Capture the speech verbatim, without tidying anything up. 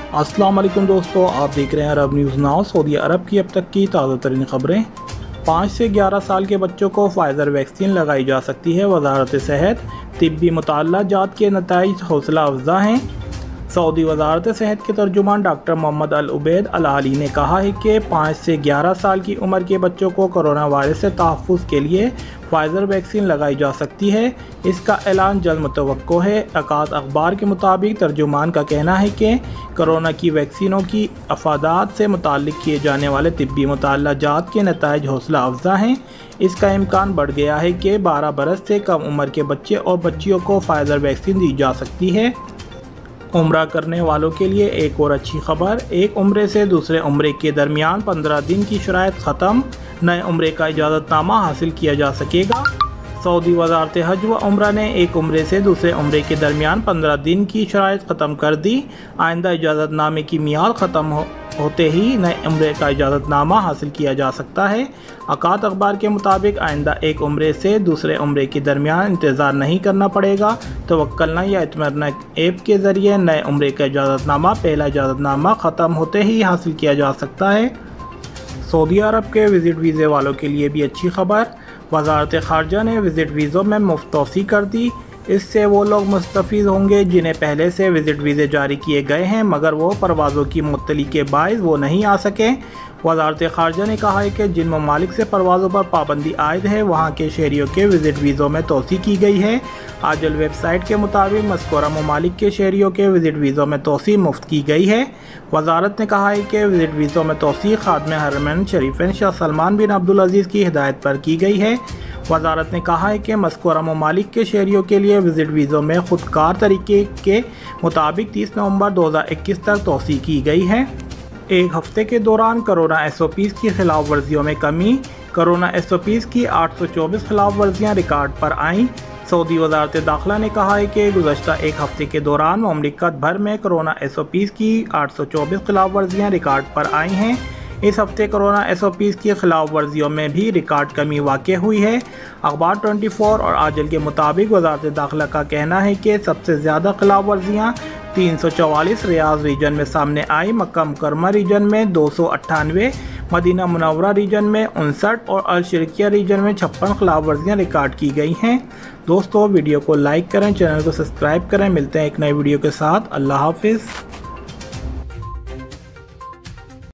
अस्सलाम वालेकुम दोस्तों, आप देख रहे हैं अरब न्यूज़ नाउ। सऊदी अरब की अब तक की ताज़ा तरीन खबरें। पाँच से ग्यारह साल के बच्चों को फाइज़र वैक्सीन लगाई जा सकती है। वजारत सेहत तिब्बी मुताल्ला जात के नताइज हौसला अफजा हैं। सऊदी वजारत सेहत के तर्जुमान doctor Mohammed al Ubaid al Aali ने कहा है कि पाँच से ग्यारह साल की उम्र के बच्चों को कोरोना वायरस से तहफ़्फ़ुज़ के लिए फाइज़र वैक्सीन लगाई जा सकती है। इसका ऐलान जल्द मुतवक्को है। अकाद अखबार के मुताबिक तर्जुमान का कहना है कि कोरोना की वैक्सीनों की अफादात से मुताल्लिक़ किए जाने वाले तिब्बी मुताल्ला जात के नताइज हौसला अफजा हैं। इसका इम्कान बढ़ गया है कि बारह बरस से कम उम्र के बच्चे और बच्चियों को फाइज़र वैक्सीन दी जा सकती है। उम्रा करने वालों के लिए एक और अच्छी खबर। एक उम्रे से दूसरे उम्रे के दरमियान पंद्रह दिन की शराइत ख़त्म। नए उम्रे का इजाज़तनामा हासिल किया जा सकेगा। सऊदी वजारत हज व उम्रा ने एक उम्रे से दूसरे उम्रे के दरमियान पंद्रह दिन की शराइत ख़त्म कर दी। आइंदा इजाज़तनामे की मियाद ख़त्म हो होते ही नए उम्रे का इजाज़तनामा हासिल किया जा सकता है। अकाद अखबार के मुताबिक आइंदा एक उम्रे से दूसरे उम्रे के दरमियान इंतज़ार नहीं करना पड़ेगा। तवक्कलना या इत्मीनान ऐप के ज़रिए नए उम्रे का इजाज़तनामा पहला इजाज़तनामा ख़त्म होते ही हासिल किया जा सकता है। सऊदी अरब के विज़िट वीज़े वालों के लिए भी अच्छी खबर। वजारत ख़ारजा ने विज़िट वीज़ों में मुफ्त तोसी कर दी। इससे वो लोग मुस्तफ़ीज़ होंगे जिन्हें पहले से विज़िट वीज़े जारी किए गए हैं मगर वो परवाज़ों की मुअत्तली के बायस वो नहीं आ सके। वजारत ख़ारजा ने कहा है कि जिन ममालिक से परवाज़ों पर पाबंदी आयद है वहाँ के शहरियों के विज़िट वीज़ों में तोसी की गई है। आजल वेबसाइट के मुताबिक मज़कूरा ममालिक के शहरियों के विज़िट वीज़ों में तोसी मुफ्त की गई है। वजारत ने कहा है कि विज़िट वीज़ों में तोसी खादमे हरमैन शरीफैन शाह सलमान बिन अब्दुल अज़ीज़ की हिदायत पर की गई है। वजारत ने कहा है कि मज़कूरा ममालिक के शहरियों के लिए विज़िट वीज़ों में ख़ुदकार तरीके के मुताबिक तीस नवंबर दो हज़ार इक्कीस तक तोसी की गई है। एक हफ्ते के दौरान कोरोना एस ओ पीज़ की खिलाफ वर्जियों में कमी। कोरोना एस ओ पीज़ की आठ सौ चौबीस खिलाफ वर्जियाँ रिकॉर्ड पर आईं। सऊदी वजारत दाखिला ने कहा है कि गुज़श्ता एक हफ्ते के दौरान मुमलिकत भर में कोरोना एस ओ पीज़ की आठ सौ चौबीस खिलाफ वर्जियाँ रिकॉर्ड पर आई हैं। इस हफ्ते कोरोना एस ओ पीज़ की खिलाफ वर्जियों में भी रिकॉर्ड कमी वाक़ हुई है। अखबार चौबीस और आजल के मुताबिक वजारत दाखिला का कहना है कि सबसे ज़्यादा खिलाफ वर्जियाँ तीन सौ चवालीस रियाज रीजन में सामने आई। मक्का मुकर्रमा रीजन में दो सौ अट्ठानवे, मदीना मुनव्वरा रीजन में उनसठ और अल शर्किया रीजन में छप्पन खिलाफ वर्जियाँ रिकॉर्ड की गई हैं। दोस्तों, वीडियो को लाइक करें, चैनल को सब्सक्राइब करें। मिलते हैं एक नई वीडियो के साथ। अल्लाह हाफिज़।